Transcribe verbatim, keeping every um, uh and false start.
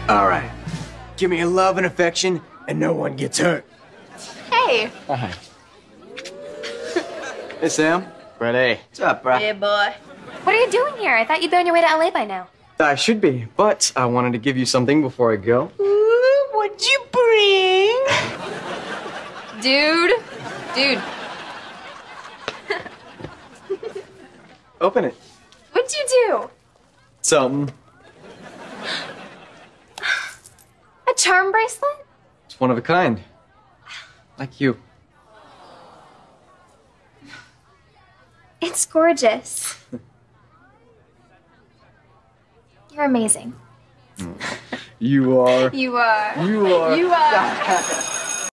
All right. Give me a love and affection, and no one gets hurt. Hey. Hi. Hey, Sam. Ready. What's up, bro? Hey, boy. What are you doing here? I thought you'd be on your way to L A by now. I should be, but I wanted to give you something before I go. Ooh, what'd you bring? Dude. Dude. Open it. What'd you do? Something. A charm bracelet? It's one of a kind. Like you. It's gorgeous. You're amazing. You are. You are. You are. You are.